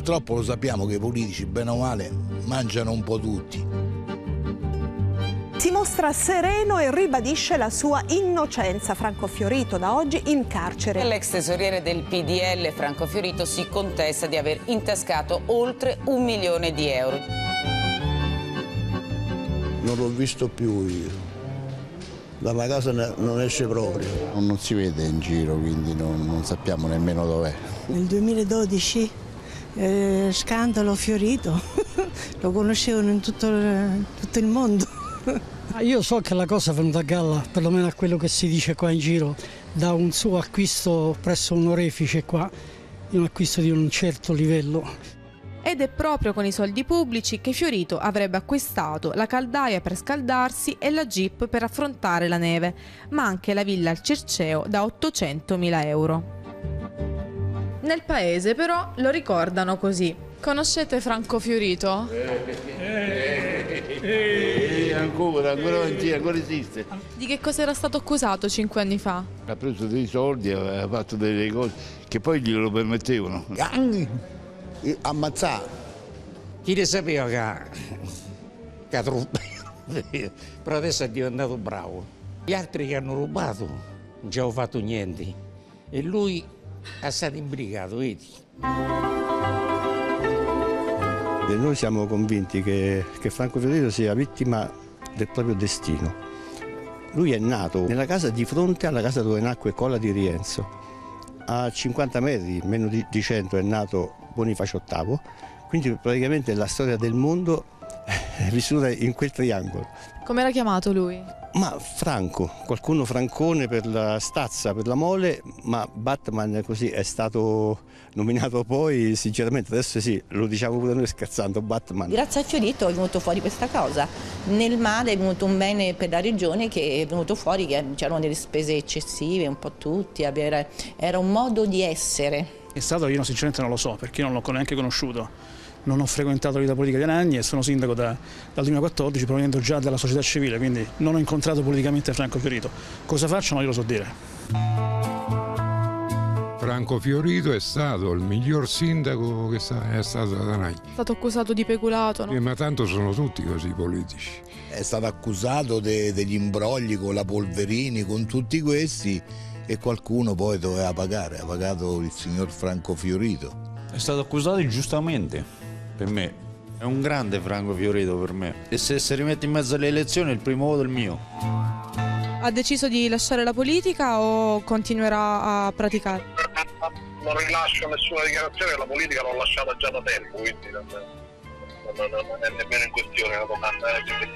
Purtroppo lo sappiamo che i politici, bene o male, mangiano un po' tutti. Si mostra sereno e ribadisce la sua innocenza. Franco Fiorito da oggi in carcere. L'ex tesoriere del PDL Franco Fiorito si contesta di aver intascato oltre 1 milione di euro. Non l'ho visto più io. Dalla casa non esce proprio. Non si vede in giro, quindi non sappiamo nemmeno dov'è. Nel 2012, scandalo Fiorito, lo conoscevano in tutto il mondo. Io so che la cosa è venuta a galla, perlomeno a quello che si dice qua in giro, da un suo acquisto presso un orefice qua, di un acquisto di un certo livello. Ed è proprio con i soldi pubblici che Fiorito avrebbe acquistato la caldaia per scaldarsi e la Jeep per affrontare la neve, ma anche la villa al Circeo da 800.000 euro. Nel paese però lo ricordano così. Conoscete Franco Fiorito? Ancora esiste. Di che cosa era stato accusato 5 anni fa? Ha preso dei soldi, aveva fatto delle cose che poi glielo permettevano. Ammazzare. Chi ne sapeva che ha rubato? Però adesso è diventato bravo. Gli altri che hanno rubato non ci hanno fatto niente e lui è stato imbricato, vedi? E noi siamo convinti che Franco Fiorito sia vittima del proprio destino. Lui è nato nella casa di fronte alla casa dove nacque Cola di Rienzo. A 50 metri, meno di 100, è nato Bonifacio VIII, quindi praticamente la storia del mondo è vissuta in quel triangolo. Come era chiamato lui? Ma Franco, qualcuno Francone per la stazza, per la mole, ma Batman così è stato nominato poi, sinceramente adesso sì, lo diciamo pure noi scherzando, Batman. Grazie a Fiorito è venuto fuori questa cosa. Nel male è venuto un bene per la regione, che è venuto fuori che c'erano delle spese eccessive, un po' tutti, era un modo di essere. È stato, io sinceramente non lo so, perché non l'ho neanche conosciuto. Non ho frequentato la vita politica di Anagni e sono sindaco dal 2014, provenendo già dalla società civile, quindi non ho incontrato politicamente Franco Fiorito. Cosa faccio non glielo so dire. Franco Fiorito è stato il miglior sindaco che è stato ad Anagni. È stato accusato di peculato, no? Ma tanto sono tutti così politici. È stato accusato degli imbrogli con la Polverini, con tutti questi, e qualcuno poi doveva pagare. Ha pagato il signor Franco Fiorito. È stato accusato ingiustamente. Per me è un grande Franco Fiorito, per me, e se si rimette in mezzo alle elezioni il primo voto è il mio. Ha deciso di lasciare la politica o continuerà a praticare? Non rilascio nessuna dichiarazione, la politica l'ho lasciata già da tempo, quindi non è nemmeno in questione la domanda.